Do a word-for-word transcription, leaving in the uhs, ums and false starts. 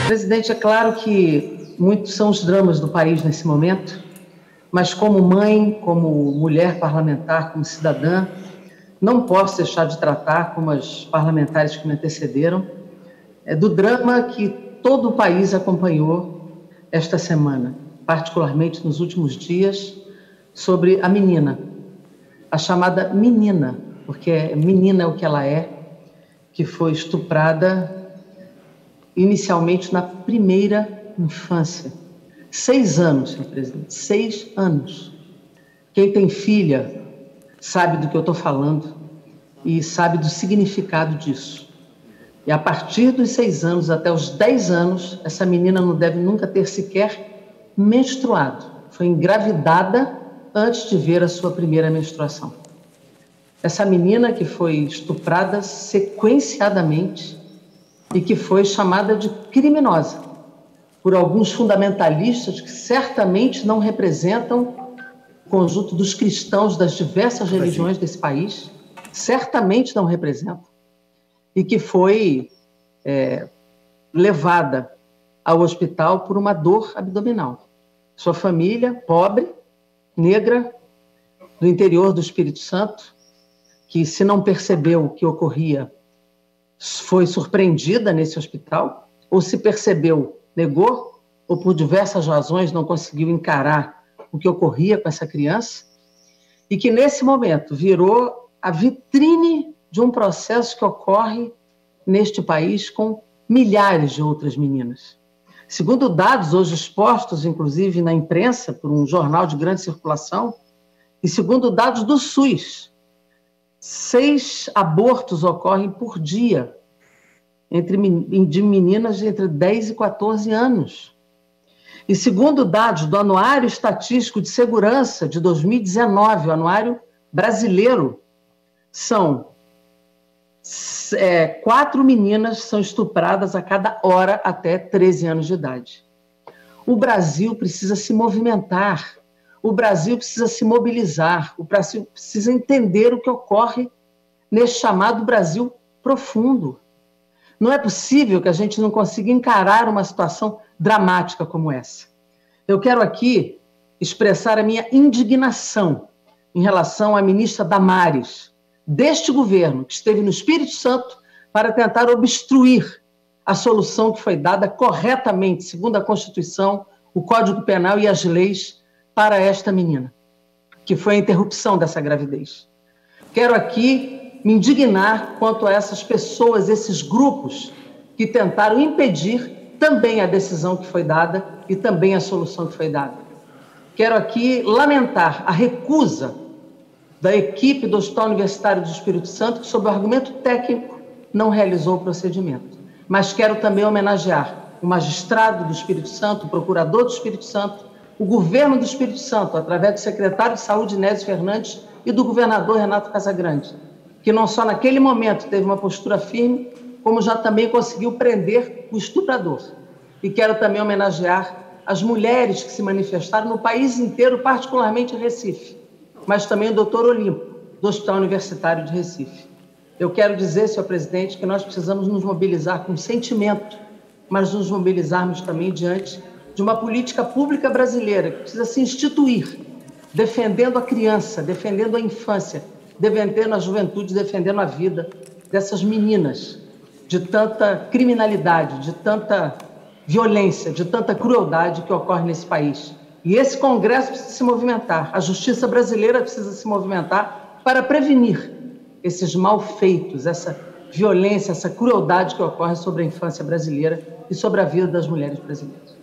Presidente, é claro que muitos são os dramas do país nesse momento, mas como mãe, como mulher parlamentar, como cidadã, não posso deixar de tratar, como as parlamentares que me antecederam, é, do drama que todo o país acompanhou esta semana, particularmente nos últimos dias, sobre a menina, a chamada menina, porque menina é o que ela é, que foi estuprada inicialmente na primeira infância. Seis anos, senhor presidente, seis anos. Quem tem filha sabe do que eu estou falando e sabe do significado disso. E a partir dos seis anos até os dez anos, essa menina não deve nunca ter sequer menstruado. Foi engravidada antes de ver a sua primeira menstruação. Essa menina que foi estuprada sequenciadamente e que foi chamada de criminosa por alguns fundamentalistas que certamente não representam o conjunto dos cristãos das diversas religiões desse país, certamente não representam, e que foi é, levada ao hospital por uma dor abdominal. Sua família, pobre, negra, do interior do Espírito Santo, que se não percebeu o que ocorria, foi surpreendida nesse hospital, ou se percebeu, negou, ou por diversas razões não conseguiu encarar o que ocorria com essa criança, e que nesse momento virou a vitrine de um processo que ocorre neste país com milhares de outras meninas. Segundo dados hoje expostos, inclusive na imprensa, por um jornal de grande circulação, e segundo dados do SUS, seis abortos ocorrem por dia entre, de meninas de entre dez e quatorze anos. E segundo dados do Anuário Estatístico de Segurança de dois mil e dezenove, o anuário brasileiro, são é, quatro meninas são estupradas a cada hora até treze anos de idade. O Brasil precisa se movimentar. O Brasil precisa se mobilizar, o Brasil precisa entender o que ocorre nesse chamado Brasil profundo. Não é possível que a gente não consiga encarar uma situação dramática como essa. Eu quero aqui expressar a minha indignação em relação à ministra Damares, deste governo, que esteve no Espírito Santo para tentar obstruir a solução que foi dada corretamente, segundo a Constituição, o Código Penal e as leis, para esta menina, que foi a interrupção dessa gravidez. Quero aqui me indignar quanto a essas pessoas, esses grupos que tentaram impedir também a decisão que foi dada e também a solução que foi dada. Quero aqui lamentar a recusa da equipe do Hospital Universitário do Espírito Santo, que, sob o argumento técnico, não realizou o procedimento. Mas quero também homenagear o magistrado do Espírito Santo, o procurador do Espírito Santo, o governo do Espírito Santo, através do secretário de Saúde, Inésio Fernandes, e do governador Renato Casagrande, que não só naquele momento teve uma postura firme, como já também conseguiu prender o estuprador. E quero também homenagear as mulheres que se manifestaram no país inteiro, particularmente em Recife, mas também o doutor Olimpo, do Hospital Universitário de Recife. Eu quero dizer, senhor presidente, que nós precisamos nos mobilizar com sentimento, mas nos mobilizarmos também diante de uma política pública brasileira que precisa se instituir, defendendo a criança, defendendo a infância, defendendo a juventude, defendendo a vida dessas meninas, de tanta criminalidade, de tanta violência, de tanta crueldade que ocorre nesse país. E esse Congresso precisa se movimentar, a justiça brasileira precisa se movimentar para prevenir esses malfeitos, essa violência, essa crueldade que ocorre sobre a infância brasileira e sobre a vida das mulheres brasileiras.